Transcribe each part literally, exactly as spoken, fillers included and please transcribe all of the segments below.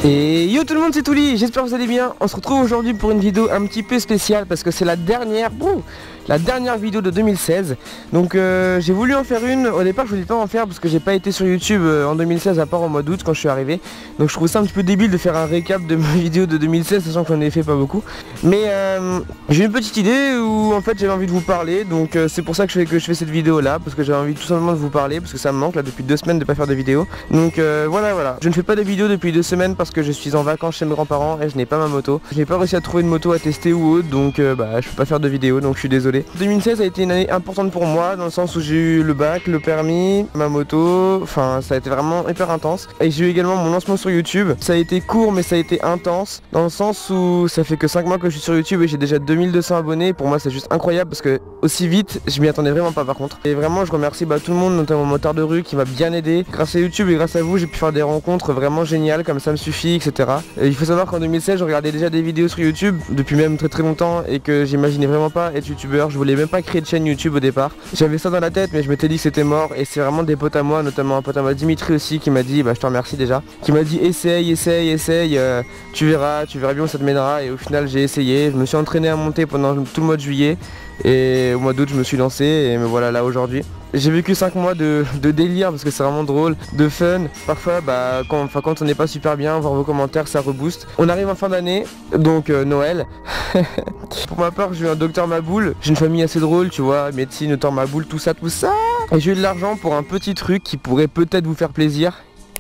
Et yo tout le monde, c'est Touli, j'espère que vous allez bien. On se retrouve aujourd'hui pour une vidéo un petit peu spéciale parce que c'est la dernière ouh, la dernière vidéo de deux mille seize. Donc euh, j'ai voulu en faire une. Au départ je voulais pas en faire parce que j'ai pas été sur YouTube euh, en deux mille seize à part au mois d'août quand je suis arrivé. Donc je trouve ça un petit peu débile de faire un récap de mes vidéos de deux mille seize sachant que j'en ai fait pas beaucoup. Mais euh, j'ai une petite idée où en fait j'avais envie de vous parler. Donc euh, c'est pour ça que je, fais, que je fais cette vidéo là, parce que j'avais envie tout simplement de vous parler, parce que ça me manque là depuis deux semaines de pas faire de vidéo. Donc euh, voilà voilà. Je ne fais pas de vidéo depuis deux semaines parce que je suis en vacances chez mes grands-parents et je n'ai pas ma moto. Je n'ai pas réussi à trouver une moto à tester ou autre, donc euh, bah je peux pas faire de vidéo, donc je suis désolé. deux mille seize a été une année importante pour moi dans le sens où j'ai eu le bac, le permis, ma moto, enfin ça a été vraiment hyper intense. Et j'ai eu également mon lancement sur YouTube. Ça a été court mais ça a été intense dans le sens où ça fait que cinq mois que je suis sur YouTube et j'ai déjà deux mille deux cents abonnés. Pour moi c'est juste incroyable parce que aussi vite je m'y attendais vraiment pas par contre. Et vraiment je remercie bah, tout le monde, notamment mon motard de rue qui m'a bien aidé. Grâce à YouTube et grâce à vous j'ai pu faire des rencontres vraiment géniales comme ça me suffit, et cetera. Et il faut savoir qu'en deux mille seize je regardais déjà des vidéos sur YouTube depuis même très très longtemps et que j'imaginais vraiment pas être youtubeur. Je voulais même pas créer de chaîne YouTube au départ. J'avais ça dans la tête mais je m'étais dit que c'était mort. Et c'est vraiment des potes à moi, notamment un pote à moi Dimitri aussi qui m'a dit, bah je te remercie déjà, qui m'a dit essaye, essaye, essaye, euh, tu verras, tu verras bien où ça te mènera. Et au final j'ai essayé, je me suis entraîné à monter pendant tout le mois de juillet. Et au mois d'août je me suis lancé et me voilà là aujourd'hui. J'ai vécu cinq mois de, de délire parce que c'est vraiment drôle, de fun. Parfois bah quand, enfin, quand on n'est pas super bien, voir vos commentaires ça rebooste. On arrive en fin d'année, donc euh, Noël. Pour ma part j'ai eu un docteur Maboule, j'ai une famille assez drôle tu vois, médecine, docteur Maboule, tout ça, tout ça. Et j'ai eu de l'argent pour un petit truc qui pourrait peut-être vous faire plaisir.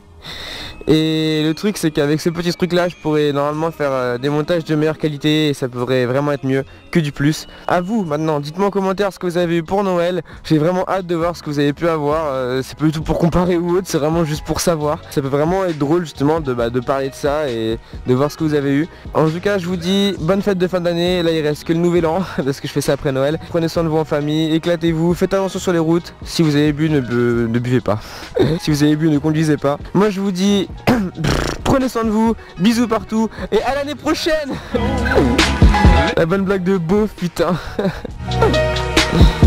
Et le truc c'est qu'avec ce petit truc là je pourrais normalement faire euh, des montages de meilleure qualité et ça pourrait vraiment être mieux que du plus. À vous maintenant, dites-moi en commentaire ce que vous avez eu pour Noël. J'ai vraiment hâte de voir ce que vous avez pu avoir. euh, C'est pas du tout pour comparer ou autre, c'est vraiment juste pour savoir. Ça peut vraiment être drôle justement de, bah, de parler de ça et de voir ce que vous avez eu. En tout cas je vous dis bonne fête de fin d'année. Là il reste que le nouvel an parce que je fais ça après Noël. Prenez soin de vous en famille, éclatez-vous, faites attention sur les routes. Si vous avez bu ne, bu, ne buvez pas. Si vous avez bu ne conduisez pas. Moi je vous dis prenez soin de vous, bisous partout et à l'année prochaine. La bonne blague de beauf putain.